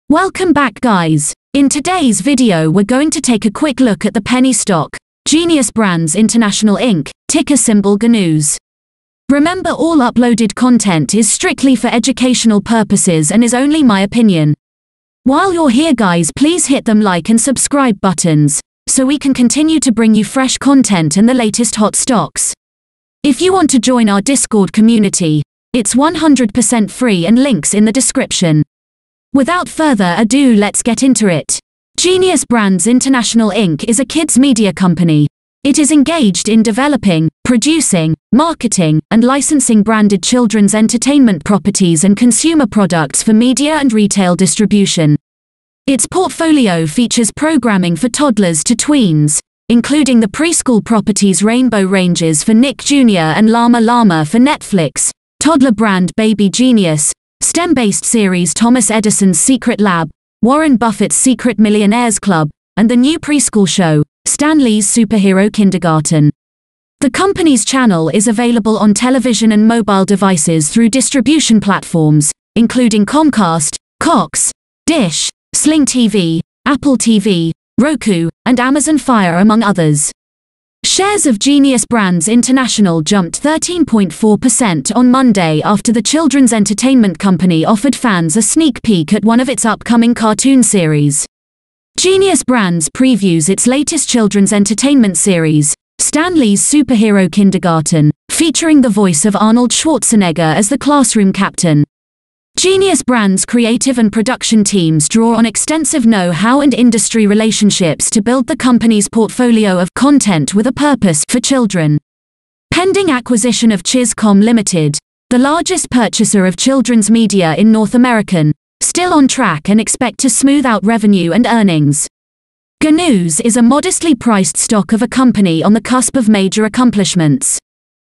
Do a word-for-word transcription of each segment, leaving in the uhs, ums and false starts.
Welcome back, guys. In today's video we're going to take a quick look at the penny stock, GNUS Brands International Incorporated, ticker symbol G N U S. Remember, all uploaded content is strictly for educational purposes and is only my opinion. While you're here, guys, please hit them like and subscribe buttons, so we can continue to bring you fresh content and the latest hot stocks. If you want to join our Discord community, it's one hundred percent free and links in the description. Without further ado, let's get into it. GNUS Brands International Incorporated is a kids media company. It is engaged in developing, producing, marketing, and licensing branded children's entertainment properties and consumer products for media and retail distribution. Its portfolio features programming for toddlers to tweens, including the preschool properties Rainbow Ranges for Nick Junior and Llama Llama for Netflix, toddler brand Baby Genius, STEM-based series Thomas Edison's Secret Lab, Warren Buffett's Secret Millionaires Club, and the new preschool show, Stan Lee's Superhero Kindergarten. The company's channel is available on television and mobile devices through distribution platforms, including Comcast, Cox, Dish, Sling T V, Apple T V, Roku, and Amazon Fire, among others. Shares of GNUS Brands International jumped thirteen point four percent on Monday after the children's entertainment company offered fans a sneak peek at one of its upcoming cartoon series. GNUS Brands previews its latest children's entertainment series, Stan Lee's Superhero Kindergarten, featuring the voice of Arnold Schwarzenegger as the classroom captain. GNUS Brands' creative and production teams draw on extensive know-how and industry relationships to build the company's portfolio of content with a purpose for children. Pending acquisition of Chizcom Limited, the largest purchaser of children's media in North America, still on track and expect to smooth out revenue and earnings. G N U S is a modestly priced stock of a company on the cusp of major accomplishments.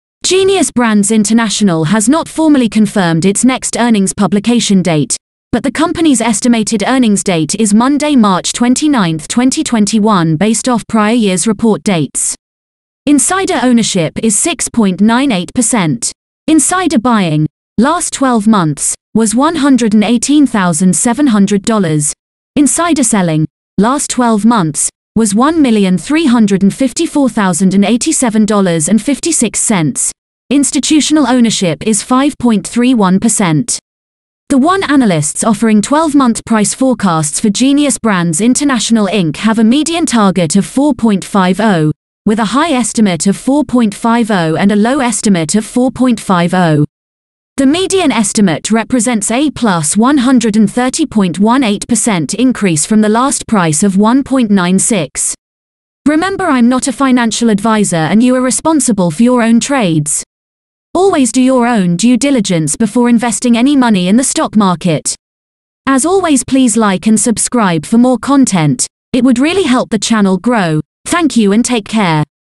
GNUS Brands International has not formally confirmed its next earnings publication date, but the company's estimated earnings date is Monday, March twenty-ninth, twenty twenty-one, based off prior year's report dates. Insider ownership is six point nine eight percent. Insider buying, last twelve months, was one hundred eighteen thousand seven hundred dollars. Insider selling, last twelve months, was one million three hundred fifty-four thousand eighty-seven dollars and fifty-six cents. Institutional ownership is five point three one percent. The one analysts offering twelve-month price forecasts for GNUS Brands International Incorporated have a median target of four point five zero, with a high estimate of four point five zero and a low estimate of four point five zero. The median estimate represents a plus one hundred thirty point one eight percent increase from the last price of one point nine six. Remember, I'm not a financial advisor and you are responsible for your own trades. Always do your own due diligence before investing any money in the stock market. As always, please like and subscribe for more content. It would really help the channel grow. Thank you and take care.